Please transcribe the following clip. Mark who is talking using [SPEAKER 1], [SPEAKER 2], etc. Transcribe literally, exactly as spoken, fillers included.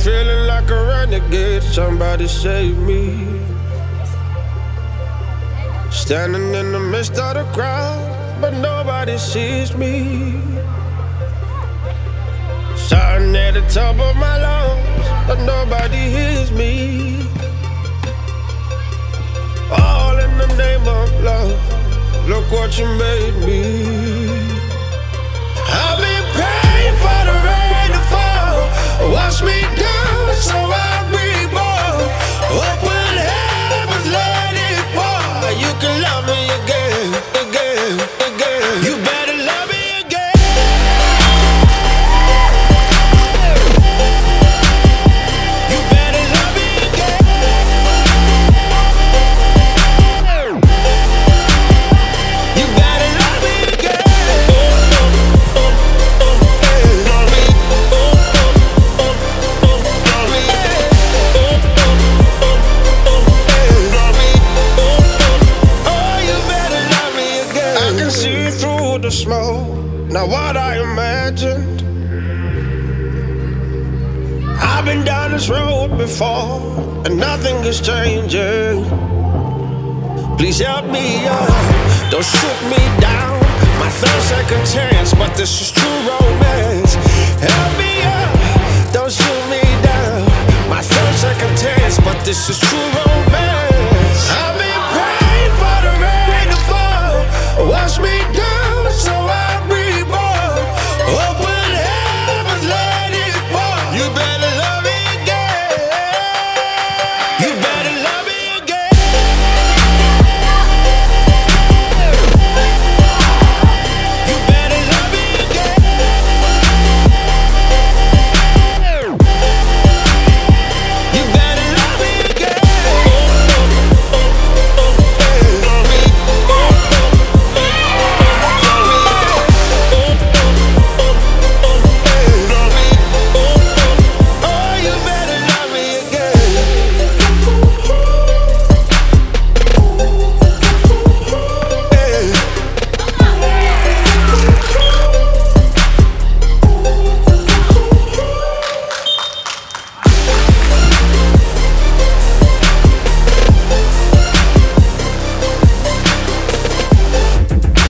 [SPEAKER 1] feeling like a renegade, somebody save me. Standing in the midst of the crowd, but nobody sees me. Shouting at the top of my lungs, but nobody hears me. All in the name of love, look what you made me. I've been praying for the rain to fall, wash me down so I'll be born. Open heavens, let it pour. You can love me again, again, again. You better love me again. You better love me again. You better love me again. See through the smoke, not what I imagined. I've been down this road before, and nothing is changing. Please help me up, don't shoot me down. My third second chance, but this is true romance. Help me up, don't shoot me down. My third second chance, but this is true romance.